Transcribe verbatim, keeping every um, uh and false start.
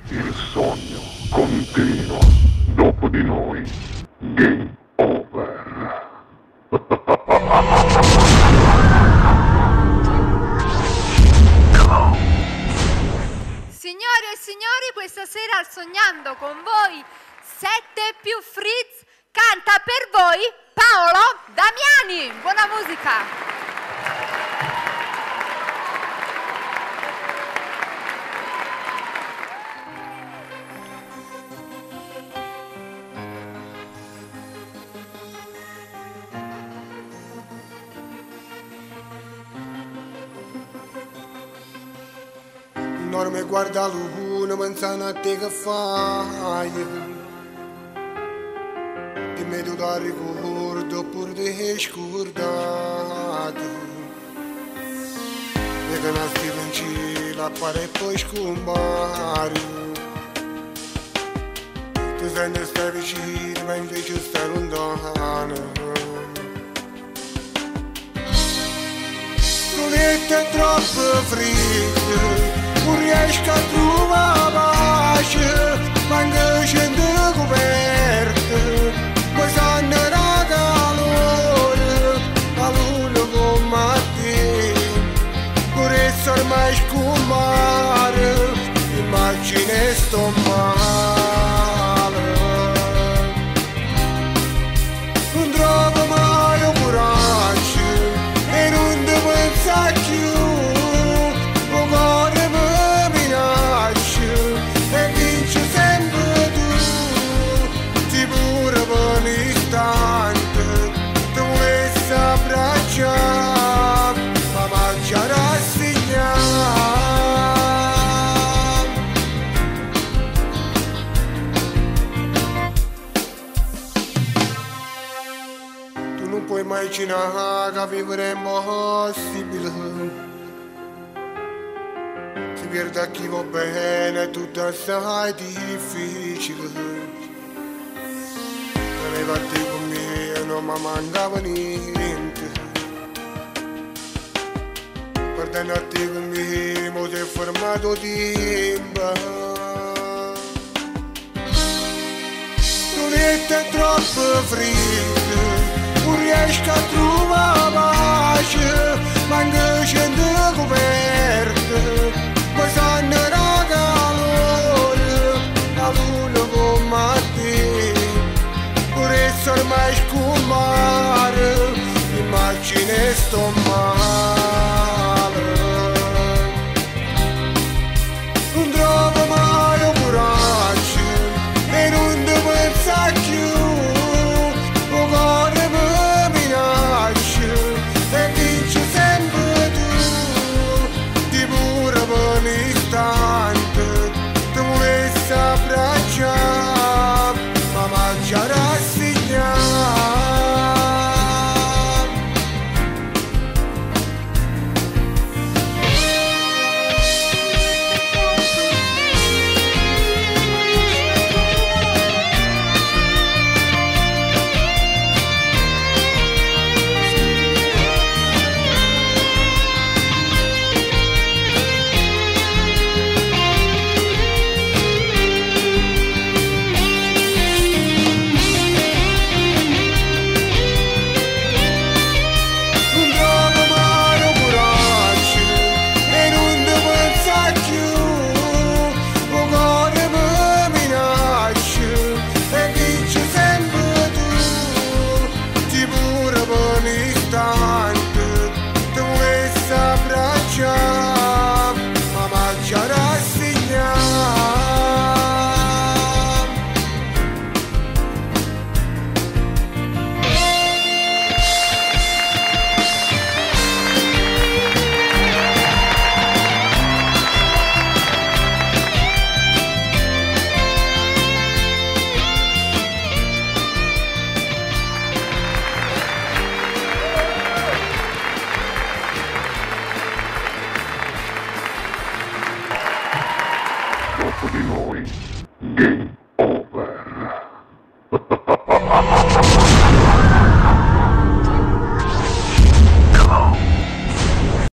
Il sogno continua dopo di noi. Game over. Signore e signori, questa sera al Sognando con voi sette più Fritz canta per voi Paolo Damiani. Buona musica! Non mi guarda l'uno, pensando a te che fai. Dimmi tu da ricordo pur di scordato. E che nasci in cielo appare e poi scompari. Tu senti stai vicino ma invece stai lontano. Tu è troppo freddo, non riesco a trovare pace, manca gente coperta, ma sanno da calore, a luna come te, pure se ormai scompare, immagine sto male. Non trovo mai un coraggio e non ti pensa più. Non puoi immaginare che vivremo possibile. Si perde chi va bene, tutto assai difficile. Teneva a te con me, non mi mancava niente. Guardando a te con me, mi si è fermato tempo. Non è troppo freddo, non riesco a trovare pace, manca gente coperta, ma sanno da calore, la luna come te, pure se ormai scompare, immagine sto male. Non trovo mai un coraggio e non ti pensa più. Dopo di noi. Game